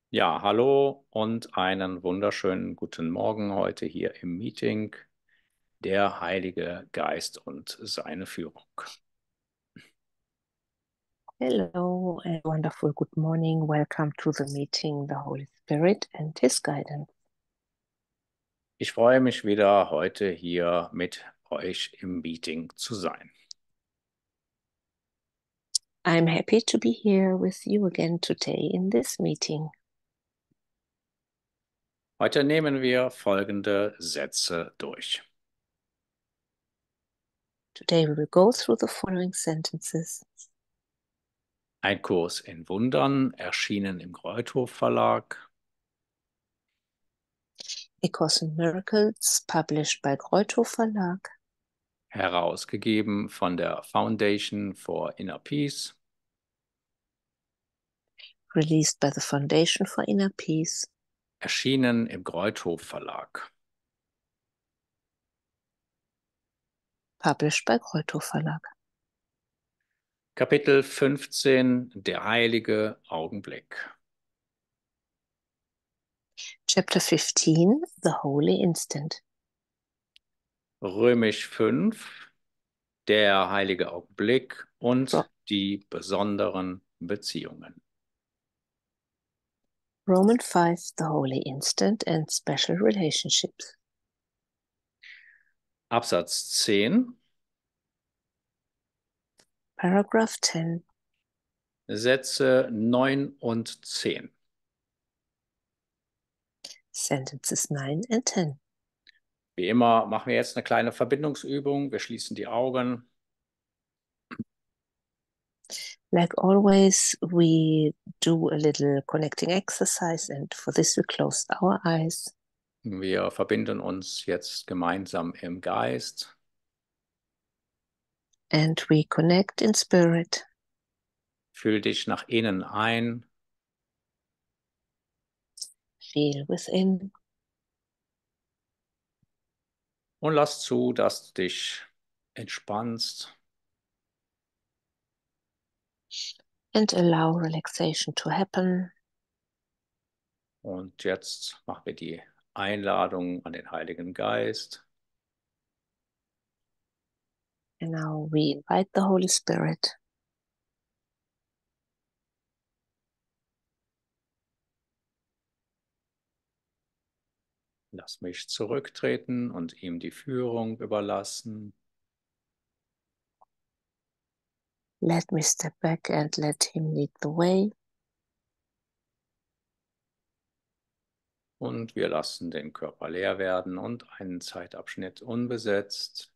Ja, hallo und einen wunderschönen guten Morgen heute hier im Meeting, der Heilige Geist und seine Führung. Hello and wonderful good morning. Welcome to the meeting, the Holy Spirit and His guidance. Ich freue mich wieder, heute hier mit euch im Meeting zu sein. I'm happy to be here with you again today in this meeting. Heute nehmen wir folgende Sätze durch. Today we will go through the following sentences. Ein Kurs in Wundern, erschienen im Greuthof Verlag. A Course in Miracles, published by Greuthof Verlag, Herausgegeben von der Foundation for Inner Peace. released by the Foundation for Inner Peace, Erschienen im Greuthof Verlag. published by Greuthof Verlag. Kapitel 15, der heilige Augenblick. Chapter 15, The Holy Instant. Römisch 5, der heilige Augenblick Ro und die besonderen Beziehungen. Romans 5, The Holy Instant and Special Relationships. Absatz 10, Paragraph 10. Sätze 9 und 10. Sentences 9 and 10. Wie immer machen wir jetzt eine kleine Verbindungsübung. Wir schließen die Augen. Like always, we do a little connecting exercise, and for this, we close our eyes Wir verbinden uns jetzt gemeinsam im Geist. and we connect in spirit. Fühl dich nach innen ein Feel within und lass zu, dass du dich entspannst. and allow relaxation to happen. Und jetzt machen wir die Einladung an den Heiligen Geist. And now we invite the Holy Spirit. Lass mich zurücktreten und ihm die Führung überlassen. Let me step back and let him lead the way. Und wir lassen den Körper leer werden und einen Zeitabschnitt unbesetzt.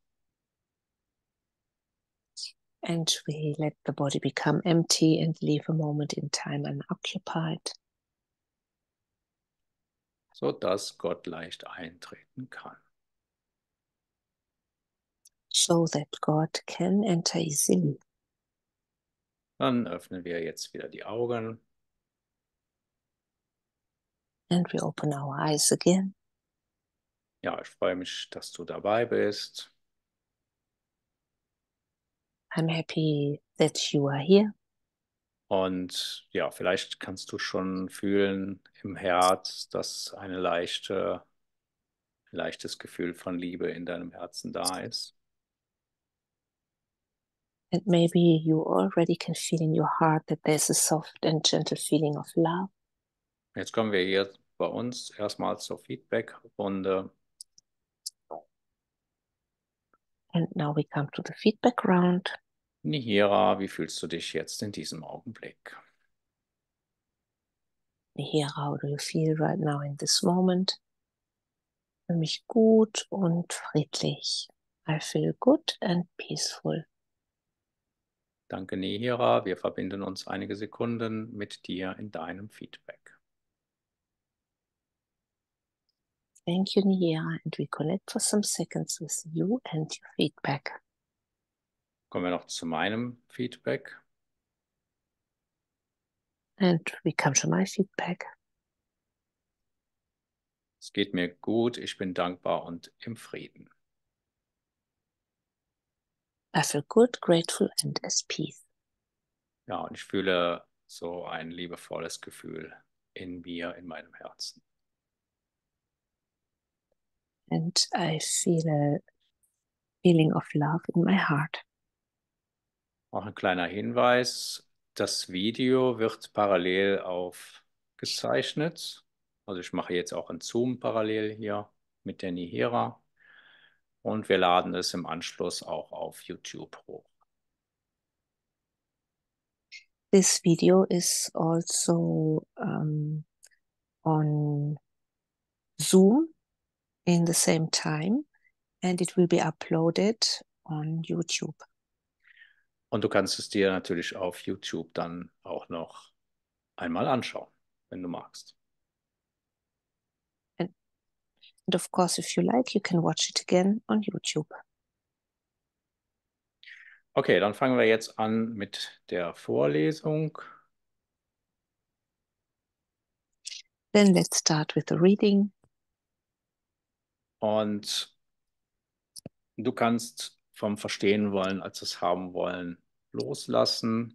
And we let the body become empty and leave a moment in time unoccupied, Sodass Gott leicht eintreten kann. so that God can enter easily. Dann öffnen wir jetzt wieder die Augen. And we open our eyes again. Ja, ich freue mich, dass du dabei bist. I'm happy that you are here. Und ja, vielleicht kannst du schon fühlen im Herz, dass leichtes Gefühl von Liebe in deinem Herzen da ist. And maybe you already can feel in your heart that there's a soft and gentle feeling of love. Jetzt kommen wir hier bei uns erstmal zur Feedback-Runde. And now we come to the feedback round. Nihira, wie fühlst du dich jetzt in diesem Augenblick? Here, how do you feel right now in this moment? Ich fühle mich gut und friedlich. I feel good and peaceful. Danke, Nihira. Wir verbinden uns einige Sekunden mit dir in deinem Feedback. Thank you, Nia, and we connect for some seconds with you and your feedback. Kommen wir noch zu meinem Feedback. And we come to my feedback. Es geht mir gut, ich bin dankbar und im Frieden. I feel good, grateful and at peace. Ja, und ich fühle so ein liebevolles Gefühl in mir, in meinem Herzen. And I feel a feeling of love in my heart. Auch ein kleiner Hinweis, das Video wird parallel aufgezeichnet. Also ich mache jetzt auch ein Zoom parallel hier mit der Nihira und wir laden es im Anschluss auch auf YouTube hoch. This video is also on Zoom in the same time, and it will be uploaded on YouTube. Und du kannst es dir natürlich auf YouTube dann auch noch einmal anschauen, wenn du magst. And of course, if you like, you can watch it again on YouTube. Okay, dann fangen wir jetzt an mit der Vorlesung. Then let's start with the reading. Und du kannst vom Verstehen wollen als das Haben wollen loslassen.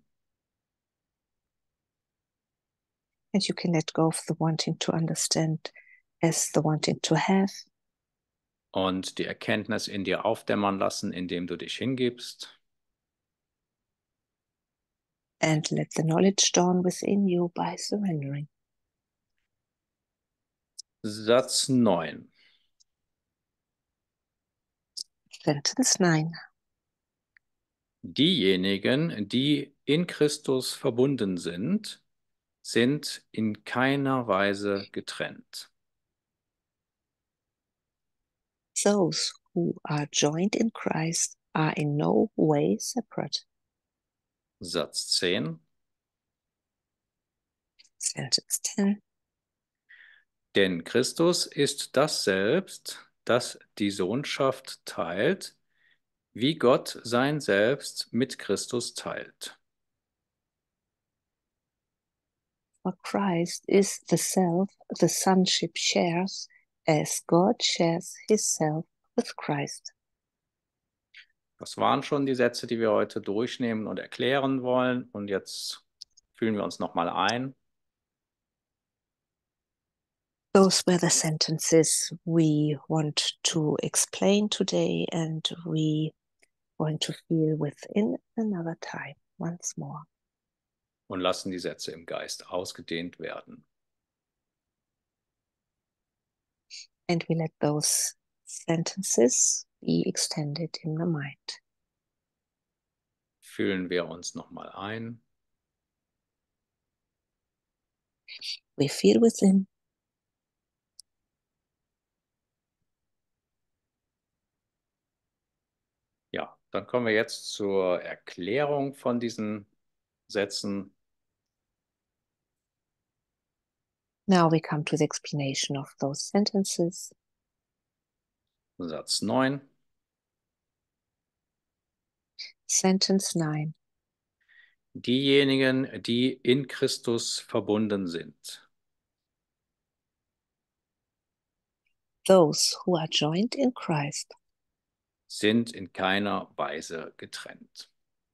And you can let go of the wanting to understand as the wanting to have. Und die Erkenntnis in dir aufdämmern lassen, indem du dich hingibst. And let the knowledge dawn within you by surrendering. Satz 9. Sentence 9. Diejenigen, die in Christus verbunden sind, sind in keiner Weise getrennt. Those who are joined in Christ are in no way separate. Satz 10. Sentence 10. Denn Christus ist das Selbst, das die Sohnschaft teilt, wie Gott sein Selbst mit Christus teilt. For Christ is the self the sonship shares, as God shares his self with Christ. Das waren schon die Sätze, die wir heute durchnehmen und erklären wollen. Und jetzt fühlen wir uns nochmal ein. Those were the sentences we want to explain today, and we want to feel within another time once more. Und lassen die Sätze im Geist ausgedehnt werden. And we let those sentences be extended in the mind. Fühlen wir uns nochmal ein. We feel within. Ja, dann kommen wir jetzt zur Erklärung von diesen Sätzen. Now we come to the explanation of those sentences. Satz 9. Sentence 9. Diejenigen, die in Christus verbunden sind. Those who are joined in Christ Sind in keiner Weise getrennt.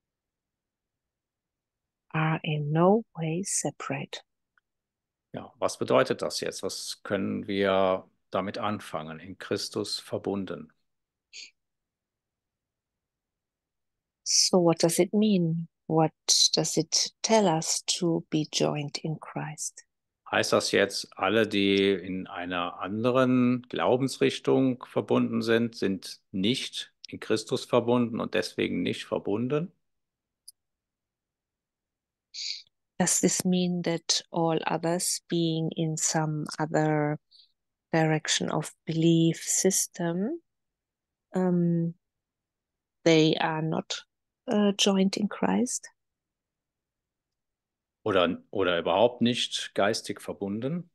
are in no way separate. Ja, was bedeutet das jetzt? Was können wir damit anfangen? In Christus verbunden. So what does it mean? What does it tell us to be joined in Christ? Heißt das jetzt, alle, die in einer anderen Glaubensrichtung verbunden sind, sind nicht in Christus verbunden und deswegen nicht verbunden? Does this mean that all others being in some other direction of belief system, they are not joined in Christ? Oder überhaupt nicht geistig verbunden?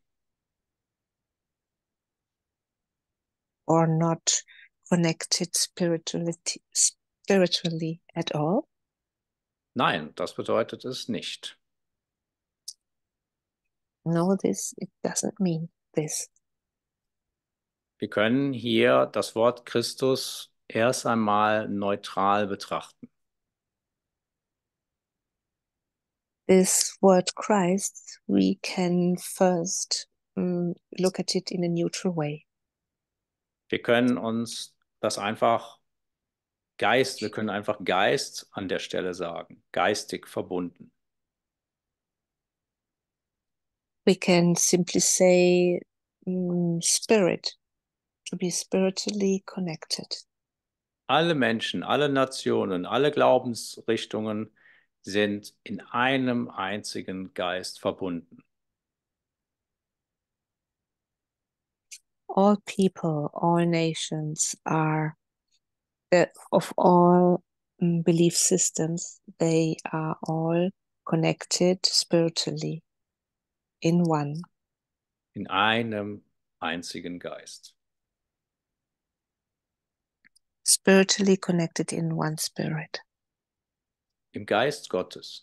Or not connected spiritually at all? Nein, das bedeutet es nicht. No, it doesn't mean this. Wir können hier das Wort Christus erst einmal neutral betrachten. this word Christ, we can first look at it in a neutral way. Wir können uns das einfach wir können einfach Geist an der Stelle sagen, geistig verbunden. We can simply say spirit, to be spiritually connected. Alle Menschen, alle Nationen, alle Glaubensrichtungen sind in einem einzigen Geist verbunden. All people, all nations are of all belief systems, they are all connected spiritually in one. In einem einzigen Geist. Spiritually connected in one spirit. Im Geist Gottes.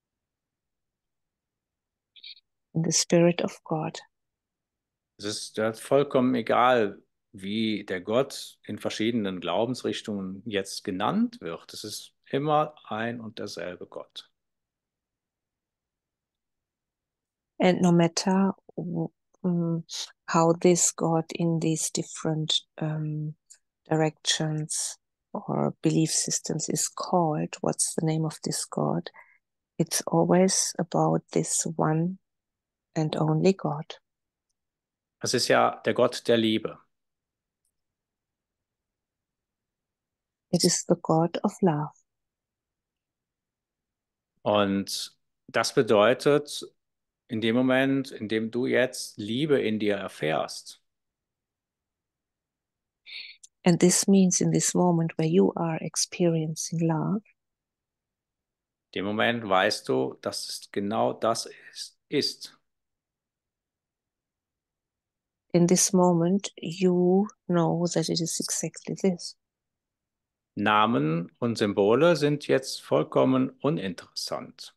In the spirit of God. Es ist vollkommen egal, wie der Gott in verschiedenen Glaubensrichtungen jetzt genannt wird. Es ist immer ein und derselbe Gott. And no matter how this God in these different directions or belief systems is called, what's the name of this God? It's always about this one and only God. Es ist ja der Gott der Liebe. It is the God of love. Und das bedeutet, in dem Moment, in dem du jetzt Liebe in dir erfährst, And this means in this moment where you are experiencing love, in dem Moment weißt du, dass es genau das ist. in this moment you know that it is exactly this. Namen und Symbole sind jetzt vollkommen uninteressant.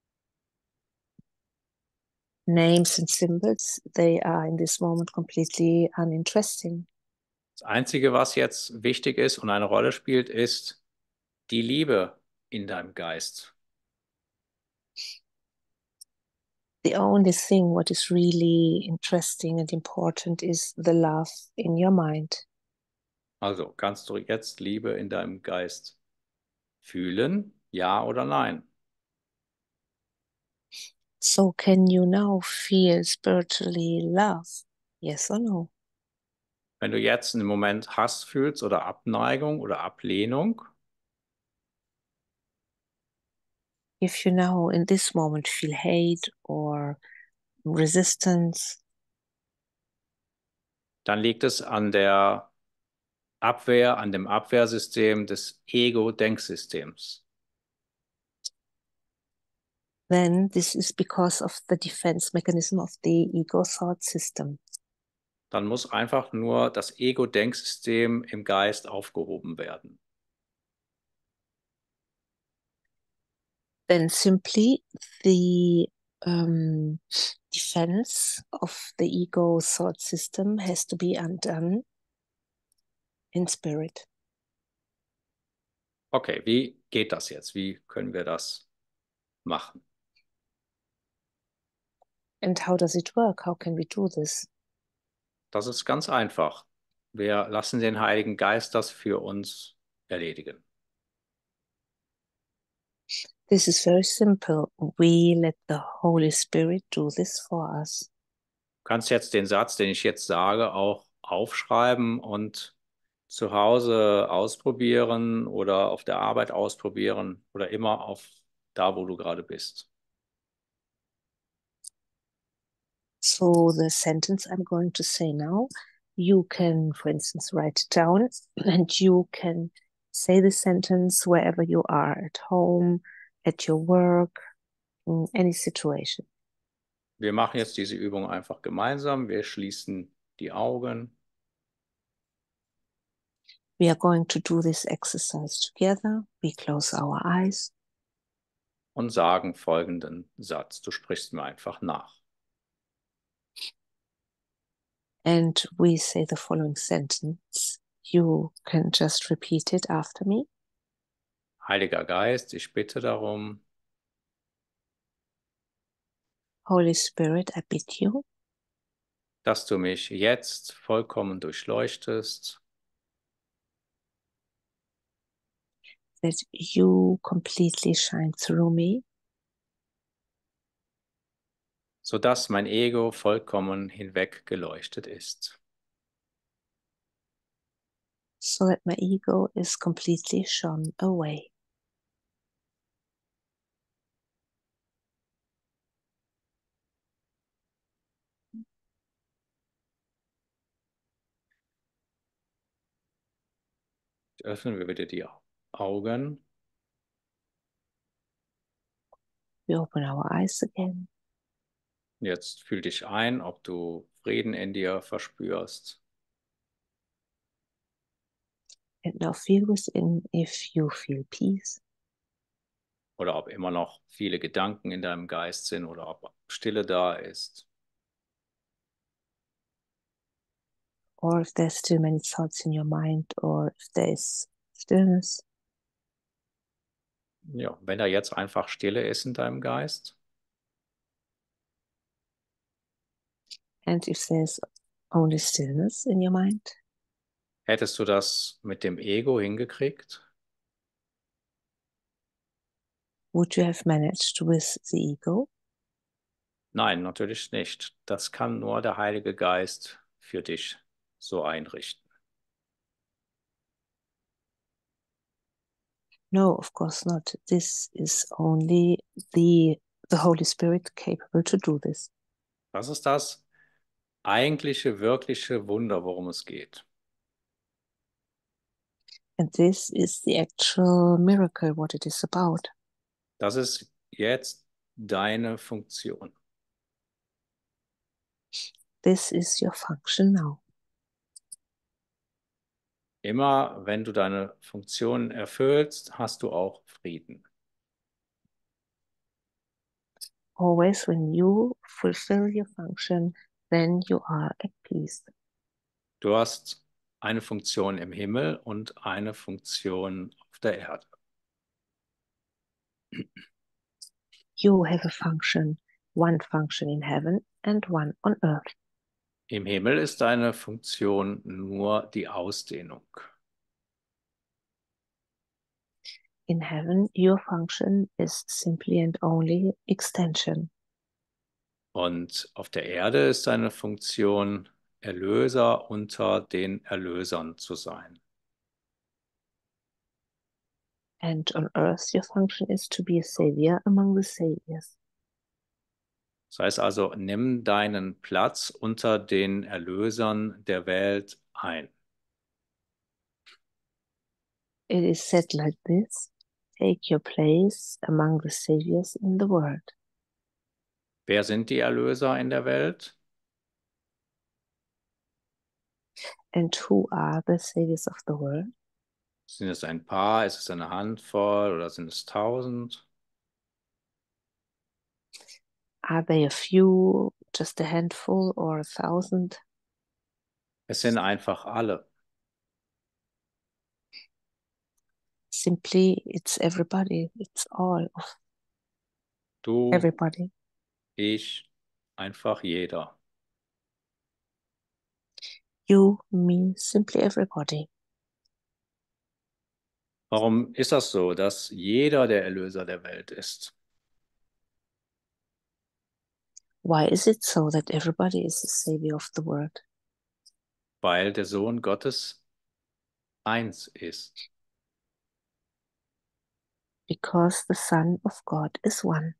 Names and symbols, they are in this moment completely uninteresting. Das Einzige, was jetzt wichtig ist und eine Rolle spielt, ist die Liebe in deinem Geist. The only thing what is really interesting and important is the love in your mind. Also kannst du jetzt Liebe in deinem Geist fühlen, ja oder nein? So can you now feel spiritually love? Yes or no? Wenn du jetzt im Moment Hass fühlst oder Abneigung oder Ablehnung, If you now in this moment feel hate or resistance, dann liegt es an der Abwehr, an dem Abwehrsystem des Ego-Denksystems. then this is because of the defense mechanism of the ego thought system. Dann muss einfach nur das Ego-Denksystem im Geist aufgehoben werden. Then simply the defense of the ego thought system has to be undone in spirit. Okay, wie geht das jetzt? Wie können wir das machen? And how does it work? How can we do this? Das ist ganz einfach. Wir lassen den Heiligen Geist das für uns erledigen. This is very simple. We let the Holy Spirit do this for us. Du kannst jetzt den Satz, den ich jetzt sage, auch aufschreiben und zu Hause ausprobieren oder auf der Arbeit ausprobieren oder immer auf da, wo du gerade bist. So the sentence I'm going to say now, you can, for instance, write it down and you can say the sentence wherever you are, at home, at your work, in any situation. Wir machen jetzt diese Übung einfach gemeinsam. Wir schließen die Augen We are going to do this exercise together. We close our eyes und sagen folgenden Satz. Du sprichst mir einfach nach. and we say the following sentence. You can just repeat it after me. Heiliger Geist, ich bitte darum, Holy Spirit, I bid you dass du mich jetzt vollkommen durchleuchtest, that you completely shine through me, sodass mein Ego vollkommen hinweggeleuchtet ist. so that my ego is completely shone away. Öffnen wir wieder die Augen. We open our eyes again. Jetzt fühl dich ein, ob du Frieden in dir verspürst And now feel within if you feel peace, oder ob immer noch viele Gedanken in deinem Geist sind oder ob Stille da ist. or if there's too many thoughts in your mind, or if there is stillness. Ja, wenn da jetzt einfach Stille ist in deinem Geist, And if there's only stillness in your mind, hättest du das mit dem Ego hingekriegt? would you have managed with the ego? Nein, natürlich nicht. Das kann nur der Heilige Geist für dich so einrichten. No, of course not. This is only the Holy Spirit capable to do this. Das ist das eigentliche, wirkliche Wunder, worum es geht. And this is the actual miracle, what it is about. Das ist jetzt deine Funktion. This is your function now. Immer wenn du deine Funktion erfüllst, hast du auch Frieden. Always when you fulfill your function, then you are at peace. Du hast eine Funktion im Himmel und eine Funktion auf der Erde. You have a function, one function in heaven and one on earth. Im Himmel ist deine Funktion nur die Ausdehnung. In heaven, your function is simply and only extension. Und auf der Erde ist deine Funktion, Erlöser unter den Erlösern zu sein. And on earth, your function is to be a savior among the saviors. Das heißt also, nimm deinen Platz unter den Erlösern der Welt ein. It is said like this: take your place among the saviors in the world. Wer sind die Erlöser in der Welt? And who are the saviors of the world? Sind es ein paar? Ist es eine Handvoll oder sind es 1000? Are they a few, just a handful, or 1,000? Es sind einfach alle. Simply, it's everybody, it's all of Du, everybody. ich, einfach jeder. You, me, simply everybody. Warum ist das so, dass jeder der Erlöser der Welt ist? Why is it so that everybody is the savior of the world? Weil der Sohn Gottes eins ist. Because the Son of God is one.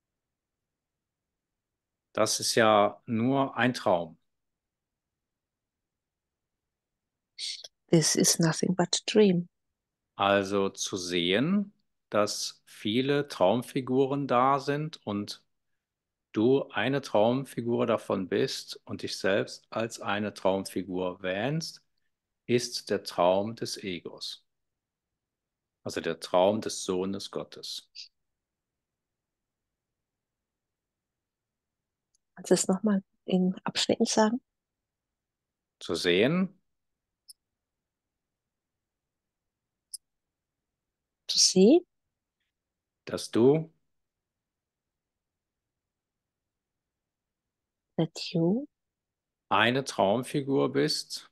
Das ist ja nur ein Traum. This is nothing but a dream. Also zu sehen, dass viele Traumfiguren da sind und du eine Traumfigur davon bist und dich selbst als eine Traumfigur wähnst, ist der Traum des Egos. Also der Traum des Sohnes Gottes. Kannst du es nochmal in Abschnitten sagen? Zu sehen, To see, dass du that you eine Traumfigur bist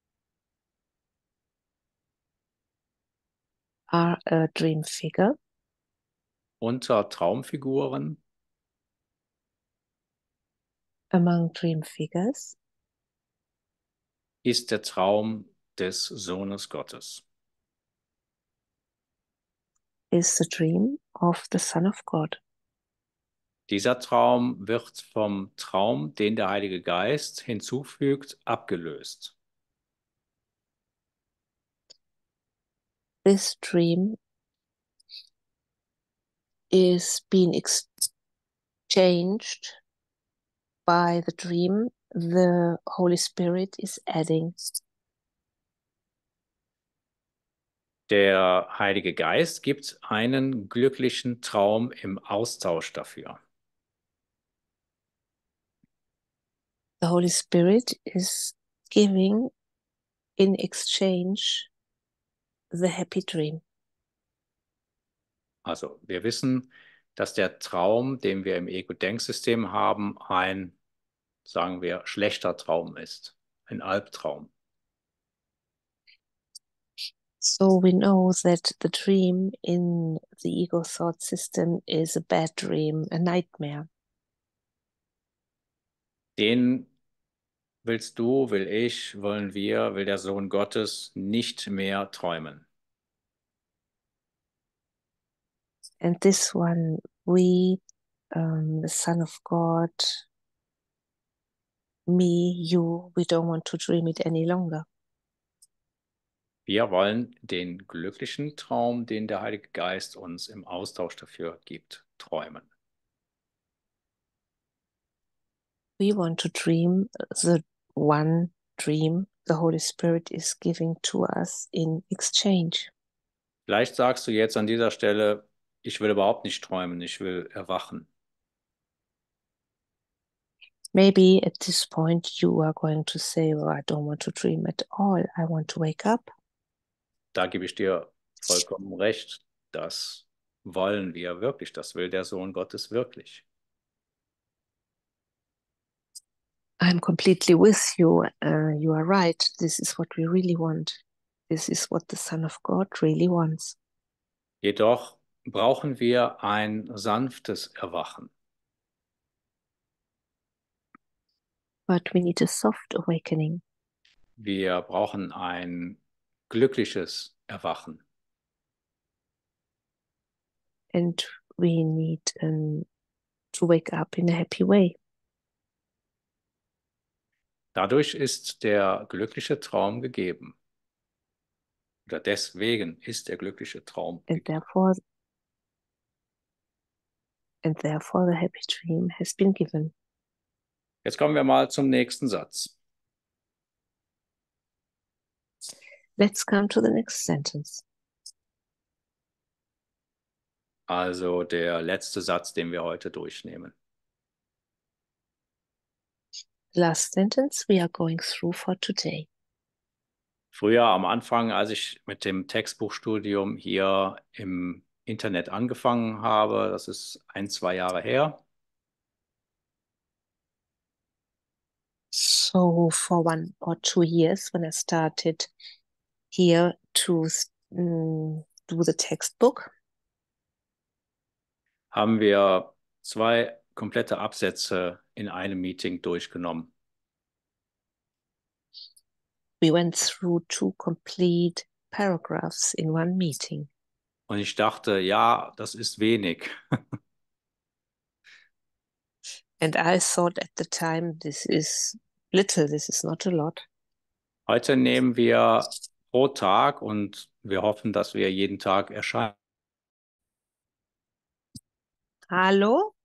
are a dream figure unter Traumfiguren, among dream figures ist der Traum des Sohnes Gottes. is the dream of the Son of God. Dieser Traum wird vom Traum, den der Heilige Geist hinzufügt, abgelöst. This dream is being exchanged by the dream the Holy Spirit is adding. Der Heilige Geist gibt einen glücklichen Traum im Austausch dafür. The Holy Spirit is giving in exchange the happy dream. Also wir wissen, dass der Traum, den wir im Ego-Denksystem haben, ein, sagen wir, schlechter Traum ist, ein Albtraum. So we know that the dream in the ego thought system is a bad dream, a nightmare. Den willst du, will ich, wollen wir, will der Sohn Gottes nicht mehr träumen. And this one, we, the Son of God, me, you, we don't want to dream it any longer. Wir wollen den glücklichen Traum, den der Heilige Geist uns im Austausch dafür gibt, träumen. We want to dream the one dream the Holy Spirit is giving to us in exchange. Vielleicht sagst du jetzt an dieser Stelle, ich will überhaupt nicht träumen, ich will erwachen. Maybe at this point you are going to say, well, I don't want to dream at all. I want to wake up. Da gebe ich dir vollkommen recht. Das wollen wir wirklich, das will der Sohn Gottes wirklich. I'm completely with you. You are right. This is what we really want. This is what the Son of God really wants. Jedoch brauchen wir ein sanftes Erwachen. But we need a soft awakening. Wir brauchen ein glückliches Erwachen. And we need to wake up in a happy way. Dadurch ist der glückliche Traum gegeben. Oder deswegen ist der glückliche Traum And gegeben. therefore the happy dream has been given. Jetzt kommen wir mal zum nächsten Satz. Let's come to the next sentence. Also der letzte Satz, den wir heute durchnehmen. Last sentence we are going through for today. Früher am Anfang, als ich mit dem Textbuchstudium hier im Internet angefangen habe, das ist 1, 2 Jahre her, So for 1 or 2 years when I started here to do the textbook, haben wir 2 komplette Absätze in einem Meeting durchgenommen. we went through 2 complete paragraphs in one meeting. Und ich dachte, ja, das ist wenig. And I thought at the time, this is little, this is not a lot. Heute nehmen wir pro Tag und wir hoffen, dass wir jeden Tag erscheinen. Hallo?